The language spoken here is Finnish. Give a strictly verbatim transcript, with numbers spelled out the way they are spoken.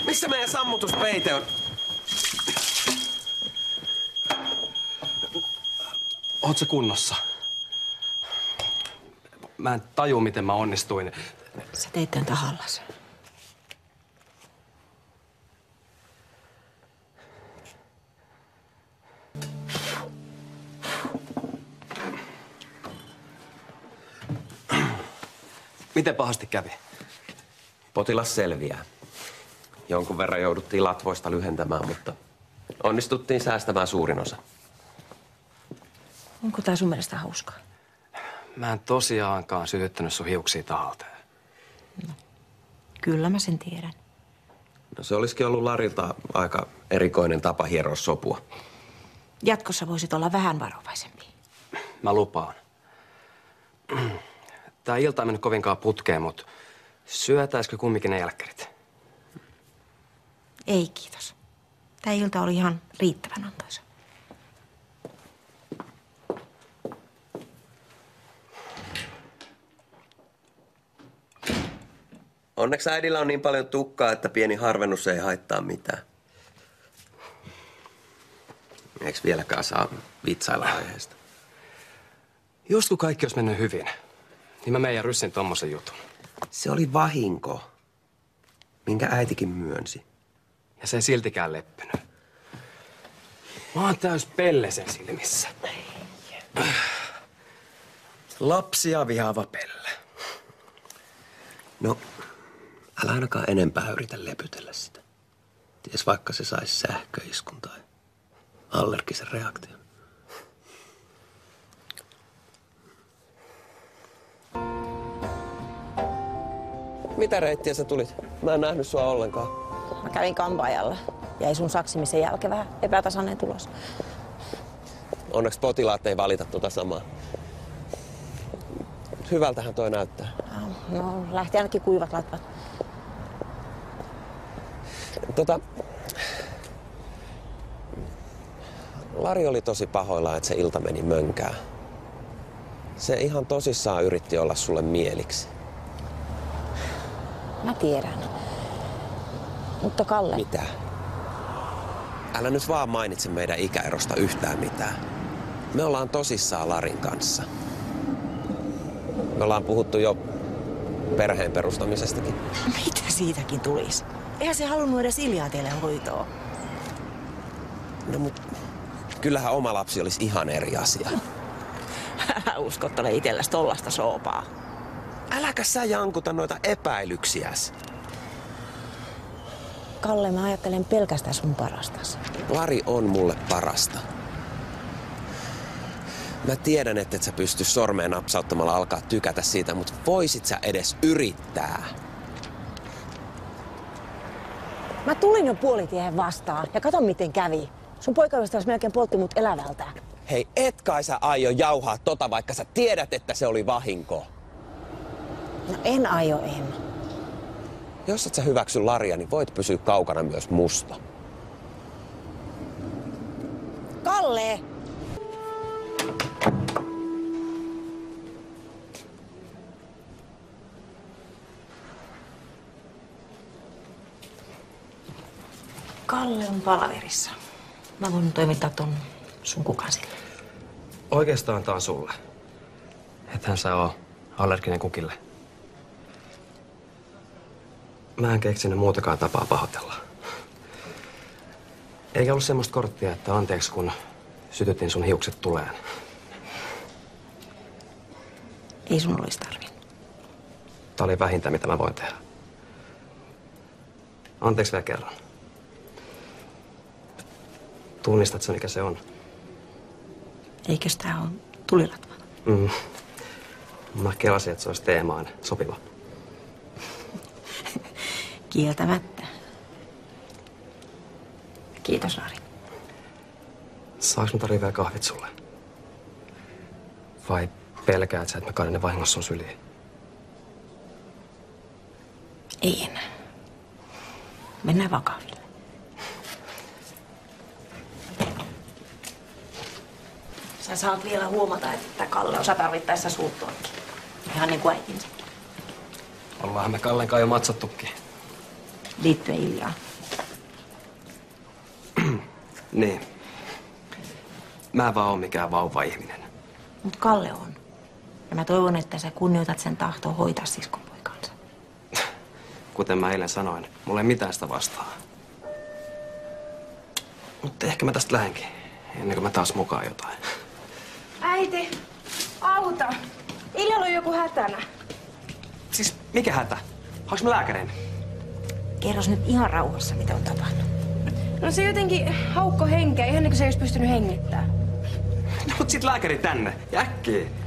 Missä meidän sammutuspeite on? Oot sä kunnossa? Mä en taju, miten mä onnistuin. Sä teit tän tahallas. Miten pahasti kävi? Potilas selviää. Jonkun verran jouduttiin latvoista lyhentämään, mutta onnistuttiin säästämään suurin osa. Onko tää sun mielestä hauskaa? Mä en tosiaankaan sytyttänyt sun hiuksia tahalteen. No, kyllä mä sen tiedän. No se olisikin ollut Larilta aika erikoinen tapa hieroa sopua. Jatkossa voisit olla vähän varovaisempi. Mä lupaan. Tää ilta on mennyt kovinkaan putkeen, mutta syötäisikö kumminkin ne jälkkärit? Ei, kiitos. Tää ilta oli ihan riittävän antoisa. Onneksi äidillä on niin paljon tukkaa, että pieni harvennus ei haittaa mitään. Eiks vieläkään saa vitsailla aiheesta? Just kun kaikki olisi mennyt hyvin, niin mä meidän ryssin tommosen jutun. Se oli vahinko, minkä äitikin myönsi. Ja se ei siltikään leppynyt. Mä oon täys pelle sen silmissä. Lapsia vihaava pelle. No, älä ainakaan enempää yritä lepytellä sitä. Ties vaikka se saisi sähköiskun tai allergisen reaktion. Mitä reittiä sä tulit? Mä en nähnyt sua ollenkaan. Mä kävin kampaajalla. Jäi sun saksimisen jälkeen vähän epätasainen tulos. Onneksi potilaat ei valita tuota samaa. Hyvältähän toi näyttää. No, lähti ainakin kuivat latvat. Tota... Lari oli tosi pahoillaan, että se ilta meni mönkään. Se ihan tosissaan yritti olla sulle mieliksi. Mä tiedän. Mutta Kalle... Mitä? Älä nyt vaan mainitse meidän ikäerosta yhtään mitään. Me ollaan tosissaan Larin kanssa. Me ollaan puhuttu jo perheen perustamisestakin. Mitä siitäkin tulisi? Eihän se halunnut edes Iljaa teille hoitoa. No mut kyllähän oma lapsi olisi ihan eri asia. Älä uskottele itselläs tollasta soopaa. Äläkä sä jankuta noita epäilyksiäs. Kalle, mä ajattelen pelkästään sun parastas. Lari on mulle parasta. Mä tiedän, että et sä pysty sormeen napsauttamalla alkaa tykätä siitä, mutta voisit sä edes yrittää? Mä tulin jo puolitiehen vastaan ja kato miten kävi. Sun poikaystäväsi melkein poltti mut elävältä. Hei, et kai sä aio jauhaa tota, vaikka sä tiedät, että se oli vahinko. No en aio, en. Jos et sä hyväksy Laria, niin voit pysyä kaukana myös musta. Kalle! Kalle on palaverissa. Mä voin toimittaa ton sun kukan sille. Oikeastaan tää on sulle. Ethän sä oo allerginen kukille. Mä en keksinyt muutakaan tapaa pahoitella. Eikä ollut semmoista korttia, että anteeksi kun sytytin sun hiukset tuleen. Ei sun olisi tarvinnut. Tää oli vähintä, mitä mä voin tehdä. Anteeksi vielä kerran. Tunnistat sen, mikä se on? Eikös tää on tulilatva? Mm. Mä kelasin, että se olisi teemaan sopiva. Kieltämättä. Kiitos, Lari. Saanko mä tarvitse vielä kahvit sulle? Vai pelkäät sä, että mä kaadan ne vahingossa sun syliin? Ei enää. Mennään vakaville. Sä saat vielä huomata, että Kalle osaa tarvittaessa suuttuakin. Ihan niin kuin äitinsä. Ollaanhan me Kallen kanssa jo matsattukin. Liittyen Iljaan. Niin. Mä en vaan oo mikään vauva-ihminen. Mut Kalle on. Ja mä toivon, että sä kunnioitat sen tahtoa hoitaa siskonpoikansa. Kuten mä eilen sanoin, mulla ei mitään sitä vastaa. Mutta ehkä mä tästä lähenkin, ennen kuin mä taas mukaan jotain. Äiti, auta! Iljalla on joku hätänä. Siis mikä hätä? Haluaiks mä lääkärin? Kerros nyt ihan rauhassa, mitä on tapahtunut. No se jotenkin haukko henkeä, ihan niin kuin se ei olisi pystynyt hengittämään. No mut sit lääkäri tänne, ja äkkiä.